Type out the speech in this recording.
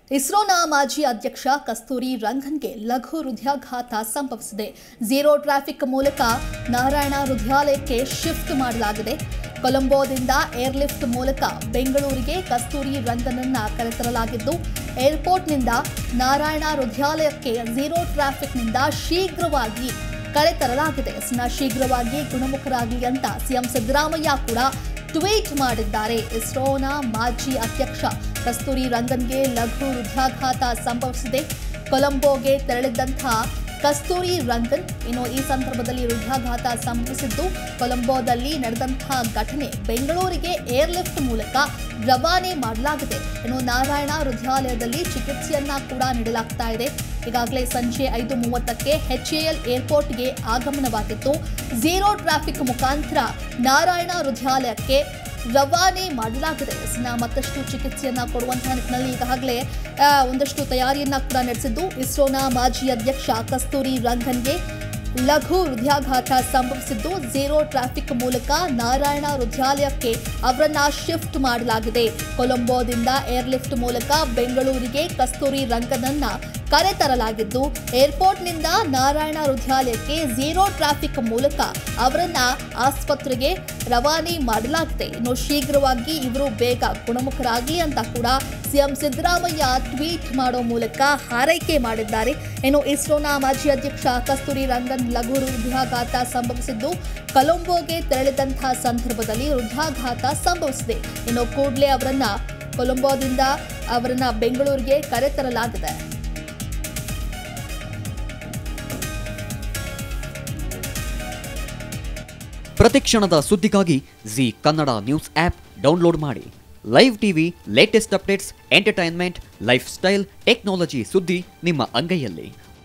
ಇಸ್ರೋನ ಮಾಜಿ ಅಧ್ಯಕ್ಷ ಕಸ್ತೂರಿ ರಂಗನ್ಗೆ ಲಘು ಹೃದಯಾಘಾತ ಸಂಭವಿಸಿದೆ. ಝೀರೋ ಟ್ರಾಫಿಕ್ ಮೂಲಕ ನಾರಾಯಣ ಹೃದಯಾಲಯಕ್ಕೆ ಶಿಫ್ಟ್ ಮಾಡಲಾಗಿದೆ. ಕೊಲಂಬೋದಿಂದ ಏರ್ಲಿಫ್ಟ್ ಮೂಲಕ ಬೆಂಗಳೂರಿಗೆ ಕಸ್ತೂರಿ ರಂಗನನ್ನ ಕರೆತರಲಾಗಿದ್ದು, ಏರ್ಪೋರ್ಟ್ನಿಂದ ನಾರಾಯಣ ಹೃದಯಾಲಯಕ್ಕೆ ಝೀರೋ ಟ್ರಾಫಿಕ್ನಿಂದ ಶೀಘ್ರವಾಗಿ ಕರೆತರಲಾಗಿದೆ. ಶೀಘ್ರವಾಗಿ ಗುಣಮುಖರಾಗಲಿ ಅಂತ ಸಿಎಂ ಸಿದ್ದರಾಮಯ್ಯ ಕೂಡ ಟ್ವೀಟ್ ಮಾಡಿದ್ದಾರೆ. ಇಸ್ರೋನ ಮಾಜಿ ಅಧ್ಯಕ್ಷ ಕಸ್ತೂರಿ ರಂಗನ್ಗೆ ಲಘು ಹೃದಯಾಘಾತ ಸಂಭವಿಸಿದೆ. ಕೊಲಂಬೋಗೆ ತೆರಳಿದ್ದಂತಹ ಕಸ್ತೂರಿ ರಂಗನ್ ಈ ಸಂದರ್ಭದಲ್ಲಿ ಹೃದಯಾಘಾತ ಸಂಭವಿಸಿದ್ದು, ಕೊಲಂಬೋದಲ್ಲಿ ನಡೆದಂತಹ ಘಟನೆ ಬೆಂಗಳೂರಿಗೆ ಏರ್ಲಿಫ್ಟ್ ಮೂಲಕ ರವಾನೆ ಮಾಡಲಾಗಿದೆ. ನಾರಾಯಣ ಹೃದಯಾಲಯದಲ್ಲಿ ಚಿಕಿತ್ಸೆಯನ್ನ ಕೂಡ ನೀಡಲಾಗ್ತಾ ಇದೆ. ಈಗಾಗಲೇ ಸಂಜೆ 5:30ಕ್ಕೆ HAL ಏರ್ಪೋರ್ಟ್ಗೆ ಆಗಮನವಾಗಿತ್ತು. ಝೀರೋ ಟ್ರಾಫಿಕ್ ಮುಖಾಂತರ ನಾರಾಯಣ ಹೃದಯಾಲಯಕ್ಕೆ ರವಾನೆ ಮಾಡಲಾಗಿದೆ. ಮತ್ತಷ್ಟು ಚಿಕಿತ್ಸೆಯನ್ನ ಕೊಡುವಂತಹ ನಿಟ್ಟಿನಲ್ಲಿ ಈಗಾಗಲೇ ಒಂದಷ್ಟು ತಯಾರಿಯನ್ನ ಕೂಡ ನಡೆಸಿದ್ದು, ಇಸ್ರೋನ ಮಾಜಿ ಅಧ್ಯಕ್ಷ ಕಸ್ತೂರಿ ರಂಗನ್ಗೆ ಲಘು ಹೃದಯಾಘಾತ ಸಂಭವಿಸಿದ್ದು, ಝೀರೋ ಟ್ರಾಫಿಕ್ ಮೂಲಕ ನಾರಾಯಣ ಹೃದಯಾಲಯಕ್ಕೆ ಅವರನ್ನ ಶಿಫ್ಟ್ ಮಾಡಲಾಗಿದೆ. ಕೊಲಂಬೋದಿಂದ ಏರ್ಲಿಫ್ಟ್ ಮೂಲಕ ಬೆಂಗಳೂರಿಗೆ ಕಸ್ತೂರಿ ರಂಗನನ್ನ ಕರೆತರಲಾಗಿದ್ದು, ಏರ್ಪೋರ್ಟ್ನಿಂದ ನಾರಾಯಣ ಹೃದಯಾಲಯಕ್ಕೆ ಝೀರೋ ಟ್ರಾಫಿಕ್ ಮೂಲಕ ಅವರನ್ನ ಆಸ್ಪತ್ರೆಗೆ ರವಾನೆ ಮಾಡಲಾಗಿದೆ. ಶೀಘ್ರವಾಗಿ ಇವರು ಬೇಗ ಗುಣಮುಖರಾಗಿ ಅಂತ ಕೂಡ ಸಿಎಂ ಸಿದ್ದರಾಮಯ್ಯ ಟ್ವೀಟ್ ಮಾಡೋ ಮೂಲಕ ಹಾರೈಕೆ ಮಾಡಿದ್ದಾರೆ. ಇಸ್ರೋನ ಮಾಜಿ ಅಧ್ಯಕ್ಷ ಕಸ್ತೂರಿ ರಂಗನ್ ಲಘು ಹೃದಯಾಘಾತ ಸಂಭವಿಸಿದ್ದು, ಕೊಲಂಬೋಗೆ ತೆರಳಿದಂತಹ ಸಂದರ್ಭದಲ್ಲಿ ಹೃದಯಾಘಾತ ಸಂಭವಿಸಿದೆ. ಕೂಡಲೇ ಅವರನ್ನ ಕೊಲಂಬೋದಿಂದ ಬೆಂಗಳೂರಿಗೆ ಕರೆತರಲಾಗಿದೆ. ಪ್ರತಿಕ್ಷಣದ ಸುದ್ದಿಗಾಗಿ Zee Kannada news app download ಮಾಡಿ. Live TV, latest updates, entertainment, lifestyle, technology ಸುದ್ದಿ ನಿಮ್ಮ ಅಂಗೈಯಲ್ಲಿ.